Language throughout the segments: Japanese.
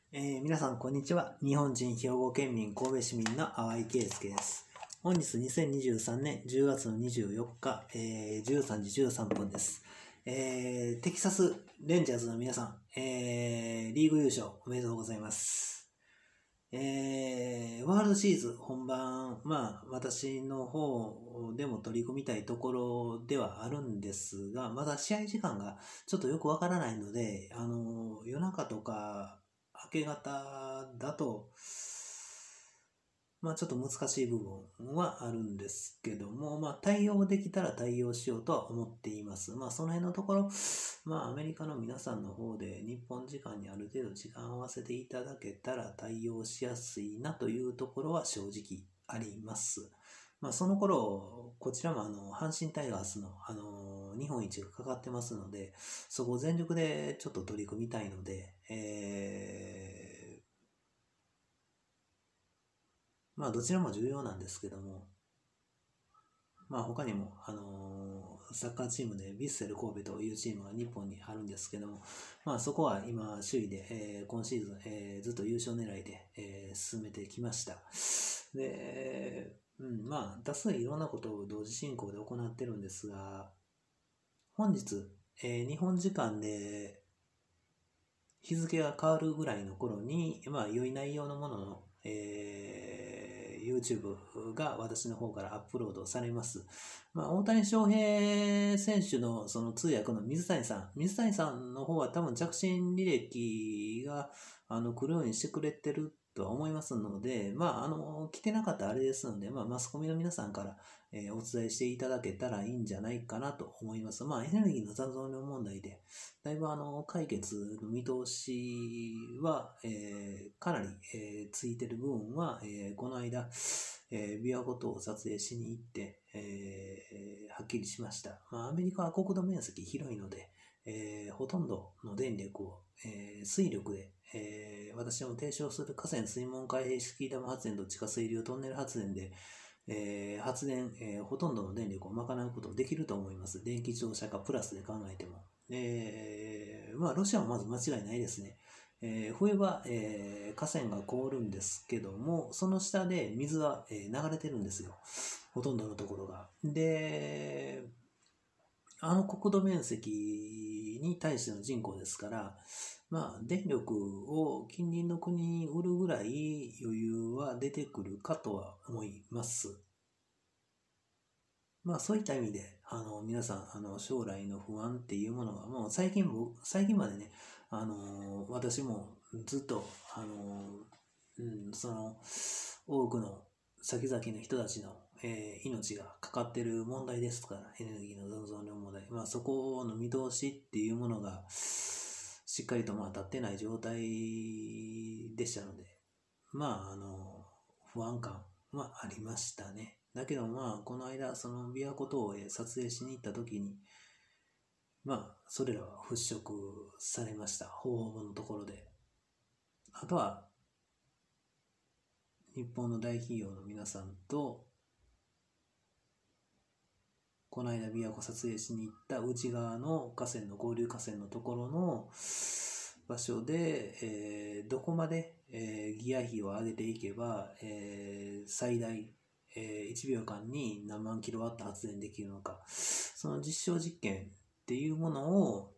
皆さん、こんにちは。日本人兵庫県民神戸市民の淡井圭介です。本日2023年10月の24日、13時13分です。テキサスレンジャーズの皆さん、リーグ優勝おめでとうございます。ワールドシリーズ本番、私の方でも取り組みたいところではあるんですが、まだ試合時間がちょっとよくわからないので、夜中とか明け方だと、ちょっと難しい部分はあるんですけども、対応できたら対応しようとは思っています。その辺のところ、アメリカの皆さんの方で日本時間にある程度時間を合わせていただけたら対応しやすいなというところは正直あります。その頃、こちらも阪神タイガースの、日本一がかかってますので、そこを全力でちょっと取り組みたいので、どちらも重要なんですけども、他にも、サッカーチームでヴィッセル神戸というチームが日本にあるんですけども、そこは今、首位で、今シーズン、ずっと優勝狙いで、進めてきました。で、多数いろんなことを同時進行で行ってるんですが、本日、日本時間で日付が変わるぐらいの頃に、良い内容のものの、YouTube が私の方からアップロードされます。大谷翔平選手のその通訳の水谷さんの方は多分着信履歴が来るようにしてくれてるとは思いますので、来てなかったらあれですので、マスコミの皆さんからお伝えしていただけたらいいんじゃないかなと思います。エネルギーの残存量問題で、だいぶ解決の見通しは、かなり、ついてる部分は、この間、琵琶湖等を撮影しに行って、はっきりしました。アメリカは国土面積広いので、ほとんどの電力を、水力で、私も提唱する河川水門開閉式ダム発電と地下水流トンネル発電で、発電、ほとんどの電力を賄うことができると思います。電気自動車化プラスで考えても。ロシアはまず間違いないですね。冬は、河川が凍るんですけども、その下で水は、流れてるんですよ。ほとんどのところが。で、国土面積に対しての人口ですから、電力を近隣の国に売るぐらい余裕は出てくるかとは思います。そういった意味で、皆さん、将来の不安っていうものが、もう最近までね、私もずっと、多くの先々の人たちの、命がかかってる問題ですから、エネルギーの残存量問題。そこの見通しっていうものが、しっかりと立ってない状態でしたので、不安感はありましたね。だけどこの間、その琵琶湖等へ撮影しに行った時に、それらは払拭されました。方法のところで。あとは、日本の大企業の皆さんと、この間琵琶湖撮影しに行った内側の河川の合流河川のところの場所で、どこまで、ギア比を上げていけば、最大、1秒間に何万キロワット発電できるのか、その実証実験っていうものを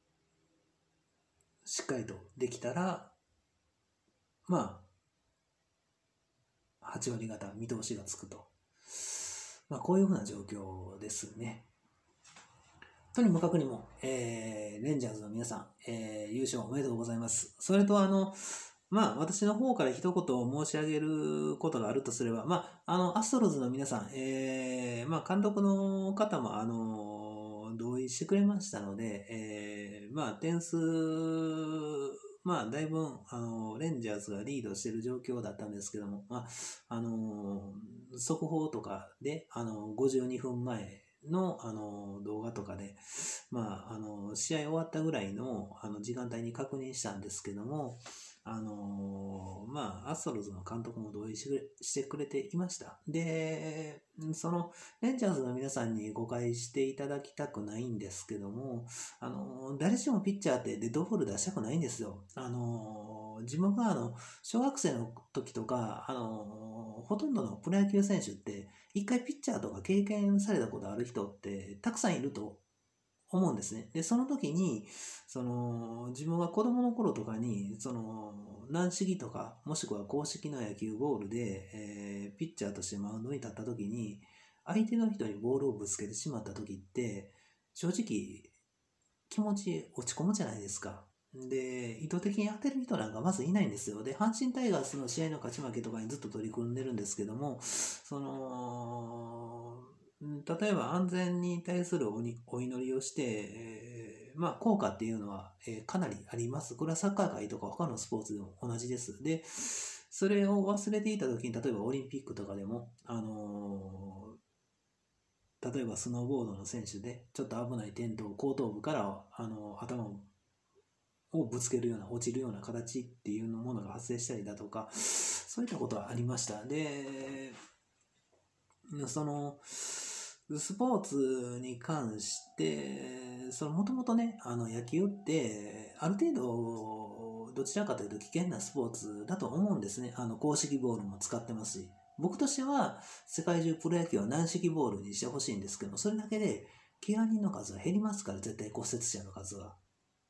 しっかりとできたら、8割方見通しがつくと。こういうふうな状況ですね。とにもかくにも、レンジャーズの皆さん、優勝おめでとうございます。それと私の方から一言申し上げることがあるとすれば、アストロズの皆さん、監督の方も、同意してくれましたので、点数、だいぶ、レンジャーズがリードしている状況だったんですけども、速報とかで、52分前の、動画とかで、試合終わったぐらいの、時間帯に確認したんですけども、 アストロズの監督も同意してくれていました。で、そのレンジャーズの皆さんに誤解していただきたくないんですけども、誰しもピッチャーってデッドボール出したくないんですよ。自分が小学生の時とか、ほとんどのプロ野球選手って、一回ピッチャーとか経験されたことある人ってたくさんいると思うんですね。で、その時に、自分が子供の頃とかに、軟式とか、もしくは硬式の野球ボールで、ピッチャーとしてマウンドに立った時に、相手の人にボールをぶつけてしまった時って、正直、気持ち落ち込むじゃないですか。で、意図的に当てる人なんかまずいないんですよ。で、阪神タイガースの試合の勝ち負けとかにずっと取り組んでるんですけども、例えば安全に対するお祈りをして、効果っていうのは、かなりあります。これはサッカー界とか他のスポーツでも同じです。で、それを忘れていた時に、例えばオリンピックとかでも、例えばスノーボードの選手でちょっと危ない転倒、後頭部から頭をぶつけるような、落ちるような形っていうものが発生したりだとか、そういったことはありました。で、スポーツに関して、もともとね、野球って、ある程度、どちらかというと危険なスポーツだと思うんですね。硬式ボールも使ってますし。僕としては、世界中プロ野球は軟式ボールにしてほしいんですけども、それだけで、怪我人の数は減りますから、絶対骨折者の数は。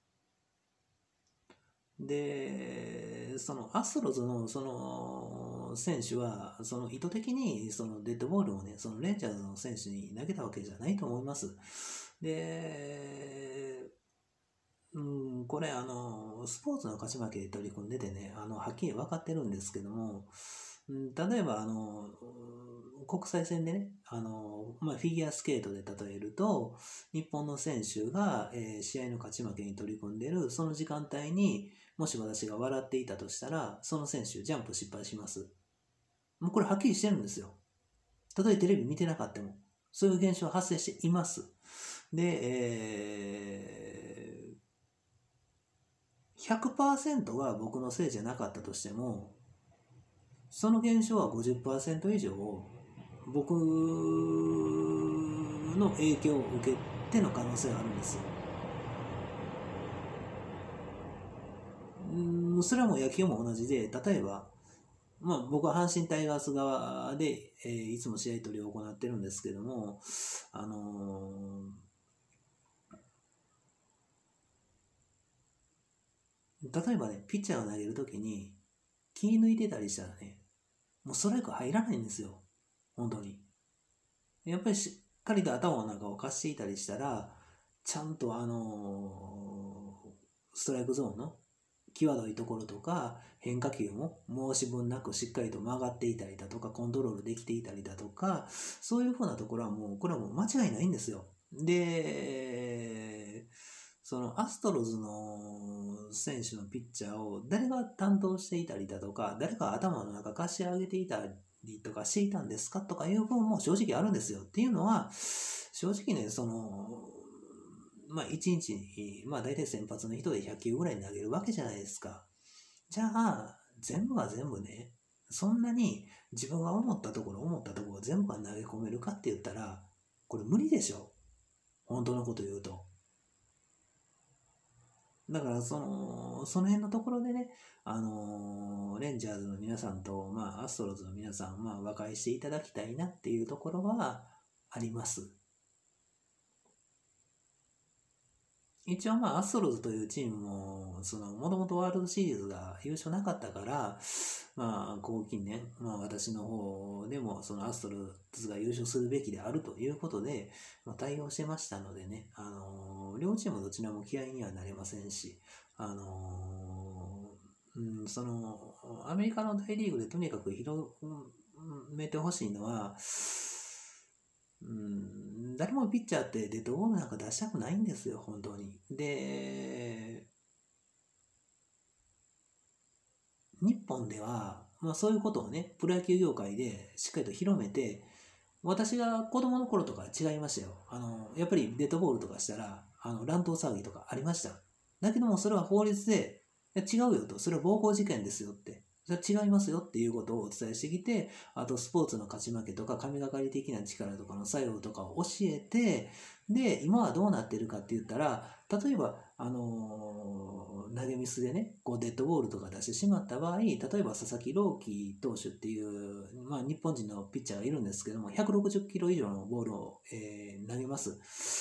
で、アストロズの選手は、意図的にデッドボールをね、レンジャーズの選手に投げたわけじゃないと思います。で、これスポーツの勝ち負けで取り組んでてね、はっきり分かってるんですけども、例えば国際戦でね、フィギュアスケートで例えると、日本の選手が、試合の勝ち負けに取り組んでるその時間帯に、もし私が笑っていたとしたら、その選手ジャンプ失敗します。もうこれはっきりしてるんですよ。たとえテレビ見てなかったも、そういう現象は発生しています。で、100% が僕のせいじゃなかったとしても、その現象は 50% 以上僕の影響を受けての可能性があるんですよ。それはもう野球も同じで、例えば、僕は阪神タイガース側で、いつも試合取りを行ってるんですけども、例えばね、ピッチャーが投げるときに気抜いてたりしたらね、もうストライク入らないんですよ。本当に。やっぱりしっかりと頭の中を貸していたりしたら、ちゃんとストライクゾーンの際どいところとか変化球も申し分なくしっかりと曲がっていたりだとかコントロールできていたりだとか、そういうふうなところはもうこれはもう間違いないんですよ。で、アストロズの選手のピッチャーを誰が担当していたりだとか、誰か頭の中貸し上げていたりとかしていたんですかとかいう部分も正直あるんですよ。っていうのは、正直ね、1日に、大体先発の人で100球ぐらい投げるわけじゃないですか。じゃあ、全部が全部ね、そんなに自分が思ったところ全部が投げ込めるかって言ったら、これ無理でしょ。本当のこと言うと。だからその辺のところでね、レンジャーズの皆さんと、アストロズの皆さん、和解していただきたいなっていうところはあります。一応アストロズというチームも、もともとワールドシリーズが優勝なかったから、近年、私の方でも、アストロズが優勝するべきであるということで、対応してましたのでね、両チームどちらも気合いにはなれませんし、アメリカの大リーグでとにかく広めてほしいのは、誰もピッチャーってデッドボールなんか出したくないんですよ、本当に。で、日本では、そういうことをね、プロ野球業界でしっかりと広めて、私が子供の頃とか違いましたよ。やっぱりデッドボールとかしたら、乱闘騒ぎとかありました。だけども、それは法律で違うよと、それは暴行事件ですよって。それは違いますよっていうことをお伝えしてきて、あとスポーツの勝ち負けとか神がかり的な力とかの作用とかを教えて、で、今はどうなってるかって言ったら、例えば、投げミスでね、こうデッドボールとか出してしまった場合、例えば佐々木朗希投手っていう、まあ、日本人のピッチャーがいるんですけども、160キロ以上のボールを、投げます。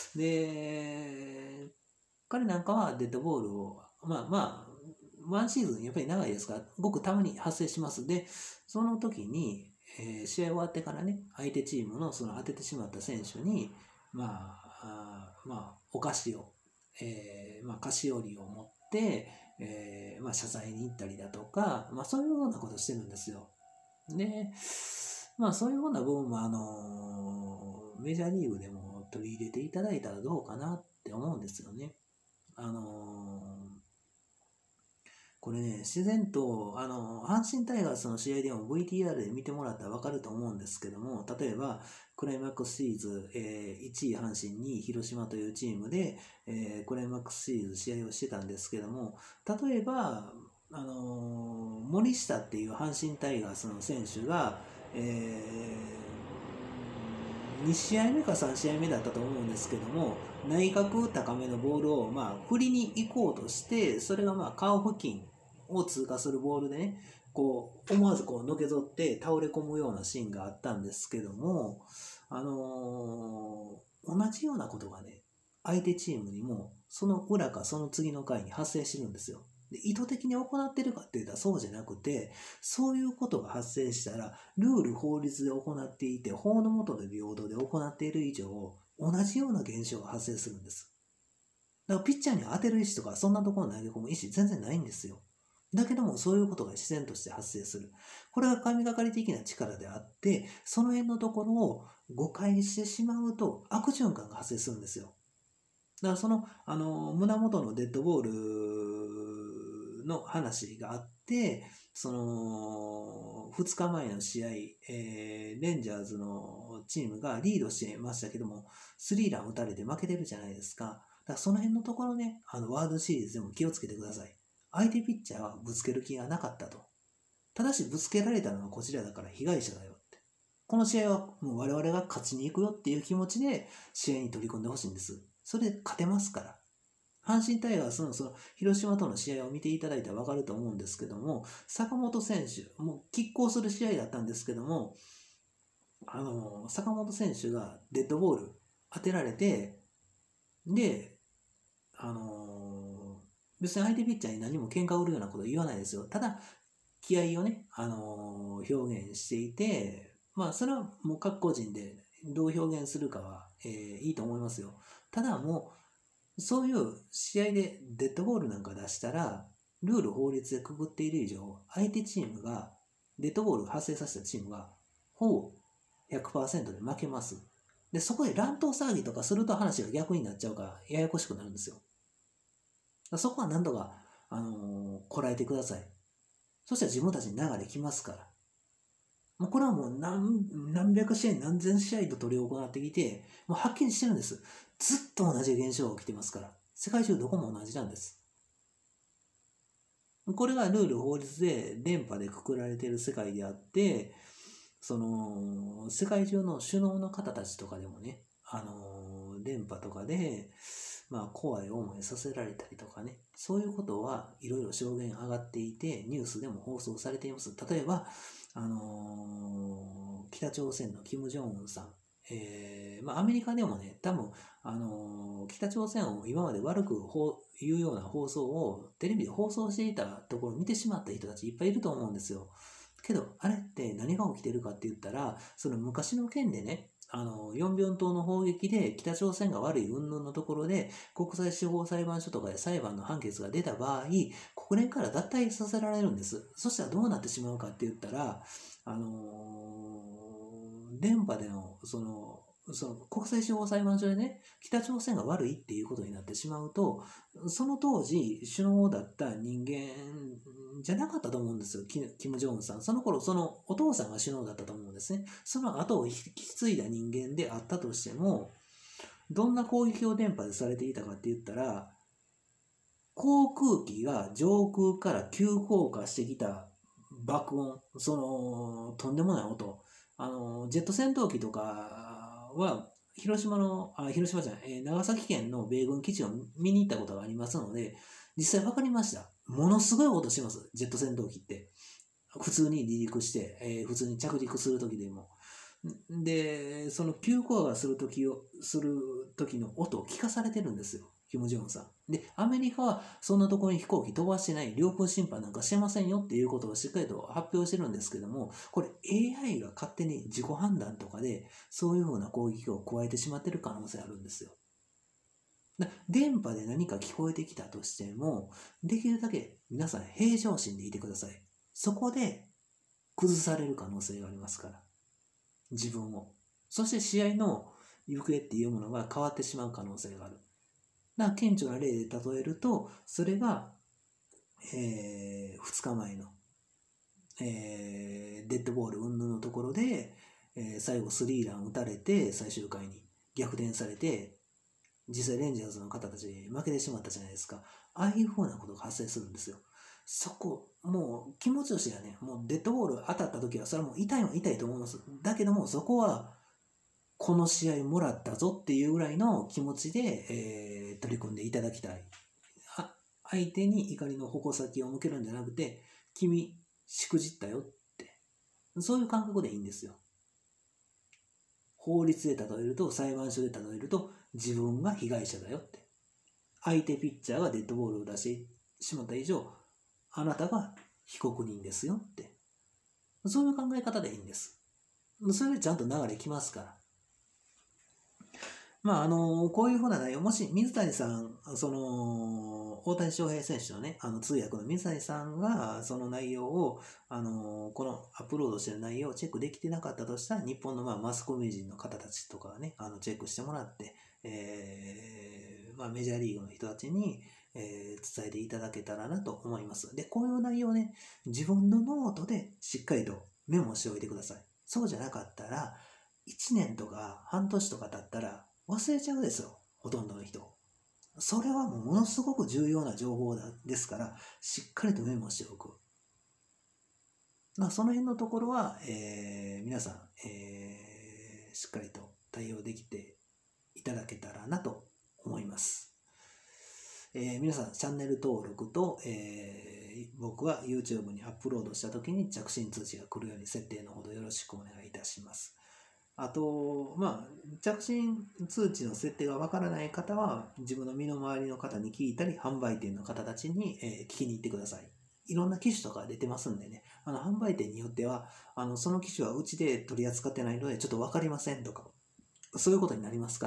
で、彼なんかはデッドボールを、ワンシーズンやっぱり長いですから、ごくたまに発生します。で、その時に、試合終わってからね、相手チームのその当ててしまった選手に、お菓子を、菓子折りを持って、謝罪に行ったりだとか、そういうようなことをしてるんですよ。で、そういうような部分も、メジャーリーグでも取り入れていただいたらどうかなって思うんですよね。これね、自然と、阪神タイガースの試合でも VTR で見てもらったら分かると思うんですけども、例えば、クライマックスシリーズ、1位阪神、2位広島というチームで、クライマックスシリーズ試合をしてたんですけども、例えば、森下っていう阪神タイガースの選手が、2試合目か3試合目だったと思うんですけども、内角高めのボールを振りに行こうとして、それが顔付近を通過するボールでね、こう思わずのけぞって倒れ込むようなシーンがあったんですけども、同じようなことがね、相手チームにもその裏かその次の回に発生してるんですよ。で、意図的に行ってるかって言ったらそうじゃなくて、そういうことが発生したら、ルール、法律で行っていて、法の下で平等で行っている以上、同じような現象が発生するんです。だからピッチャーに当てる意思とか、そんなところに投げ込む意思全然ないんですよ。だけども、そういうことが自然として発生する。これが神がかり的な力であって、その辺のところを誤解してしまうと、悪循環が発生するんですよ。だからその、胸元のデッドボールの話があって、その、2日前の試合、レンジャーズのチームがリードしてましたけども、スリーラン打たれて負けてるじゃないですか。だからその辺のところね、ワールドシリーズでも気をつけてください。相手ピッチャーはぶつける気がなかったと。ただしぶつけられたのはこちらだから被害者だよって。この試合はもう我々が勝ちに行くよっていう気持ちで試合に取り込んでほしいんです。それで勝てますから。阪神タイガースのその広島との試合を見ていただいたら分かると思うんですけども、坂本選手、もう拮抗する試合だったんですけども、坂本選手がデッドボール当てられて、で、別に相手ピッチャーに何も喧嘩売るようなこと言わないですよ。ただ、気合をね、表現していて、それはもう各個人でどう表現するかは、いいと思いますよ。ただもう、そういう試合でデッドボールなんか出したら、ルール法律でくぐっている以上、相手チームが、デッドボール発生させたチームが、ほぼ 100% で負けます。で、そこで乱闘騒ぎとかすると話が逆になっちゃうから、ややこしくなるんですよ。そこは何とか、こらえてください。そしたら自分たちに流れ来ますから。もうこれはもう何百試合何千試合と取り行ってきて、もうはっきりしてるんです。ずっと同じ現象が起きてますから。世界中どこも同じなんです。これがルール法律で連覇でくくられている世界であって、その世界中の首脳の方たちとかでもね、連覇とかで怖い思いさせられたりとかね、そういうことはいろいろ証言上がっていて、ニュースでも放送されています。例えば、北朝鮮のキム・ジョンウンさん、アメリカでもね、多分、北朝鮮を今まで悪く言うような放送をテレビで放送していたところを見てしまった人たちいっぱいいると思うんですよ。けど、あれって何が起きてるかって言ったら、その昔の件でね、ヨンビョン島の砲撃で北朝鮮が悪い云々のところで国際司法裁判所とかで裁判の判決が出た場合、国連から脱退させられるんです。そしたらどうなってしまうかって言ったら、電波でのその国際司法裁判所でね、北朝鮮が悪いっていうことになってしまうと、その当時首脳だった人間じゃなかったと思うんですよ、キム・ジョンウンさん。その頃、そのお父さんが首脳だったと思うんですね。その後を引き継いだ人間であったとしても、どんな攻撃を電波でされていたかって言ったら、 航空機が上空から急降下してきた爆音、とんでもない音、ジェット戦闘機とかは、広島じゃない、長崎県の米軍基地を見に行ったことがありますので、実際分かりました。ものすごい音します、ジェット戦闘機って。普通に離陸して、普通に着陸するときでも。で、その急降下する時の音を聞かされてるんですよ、キム・ジョンウンさん。で、アメリカはそんなところに飛行機飛ばしてない、領空侵犯なんかしてませんよっていうことをしっかりと発表してるんですけども、これ AI が勝手に自己判断とかで、そういうふうな攻撃を加えてしまってる可能性あるんですよ。電波で何か聞こえてきたとしても、できるだけ皆さん平常心でいてください。そこで崩される可能性がありますから。自分を。そして試合の行方っていうものが変わってしまう可能性がある。顕著な例で例えると、それが、2日前の、デッドボール云々のところで、最後スリーラン打たれて最終回に逆転されて、実際レンジャーズの方たちに負けてしまったじゃないですか。ああいう風なことが発生するんですよ。そこ、もう気持ちとしてはね、もうデッドボール当たった時は、それはもう痛いと思います。だけども、そこは、この試合もらったぞっていうぐらいの気持ちで、取り組んでいただきたい。相手に怒りの矛先を向けるんじゃなくて、君、しくじったよって。そういう感覚でいいんですよ。法律で例えると、裁判所で例えると、自分が被害者だよって。相手ピッチャーがデッドボールを出してしまった以上、あなたが被告人ですよって。そういう考え方でいいんです。それでちゃんと流れきますから。こういうふうな内容、もし水谷さん、大谷翔平選手のね、通訳の水谷さんが、その内容を、このアップロードしてる内容をチェックできてなかったとしたら、日本のマスコミ人の方たちとかね、チェックしてもらって、メジャーリーグの人たちに、伝えていただけたらなと思います。で、こういう内容をね、自分のノートでしっかりとメモしておいてください。そうじゃなかったら、1年とか半年とか経ったら忘れちゃうですよ、ほとんどの人。それはものすごく重要な情報ですから、しっかりとメモしておく。その辺のところは、皆さん、しっかりと対応できていただけたらなと思います。皆さんチャンネル登録と、僕が YouTube にアップロードした時に着信通知が来るように設定のほどよろしくお願いいたします。あと、着信通知の設定がわからない方は自分の身の回りの方に聞いたり、販売店の方たちに、聞きに行ってください。いろんな機種とか出てますんでね、販売店によってはその機種はうちで取り扱ってないのでちょっとわかりませんとか、そういうことになりますから。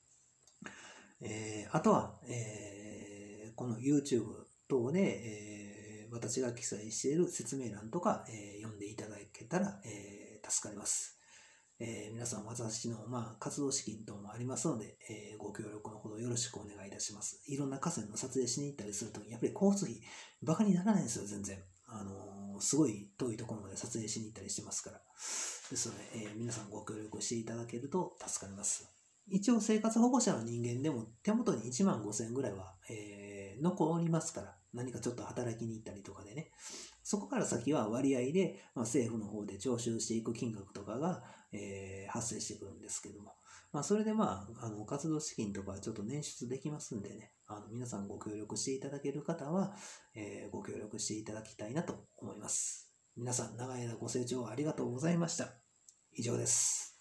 あとは、この YouTube 等で、私が記載している説明欄とか、読んでいただけたら、助かります。皆さん私の、活動資金等もありますので、ご協力のほどよろしくお願いいたします。いろんな河川の撮影しに行ったりするとき、やっぱり交通費バカにならないんですよ、全然。すごい遠いところまで撮影しに行ったりしてますから。ですので、皆さんご協力していただけると助かります。一応生活保護者の人間でも手元に15,000円ぐらいは、残りますから、何かちょっと働きに行ったりとかでね、そこから先は割合で、政府の方で徴収していく金額とかが、発生してくるんですけども、それで活動資金とかちょっと捻出できますんでね、皆さんご協力していただける方は、ご協力していただきたいなと思います。皆さん長い間ご清聴ありがとうございました。以上です。